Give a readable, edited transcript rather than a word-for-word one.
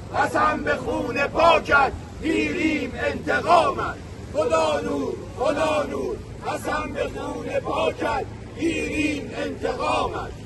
قسم به خون پاکت گیریم انتقامت. خدا نور، خدا نور، قسم به خون پاکت گیریم انتقامت.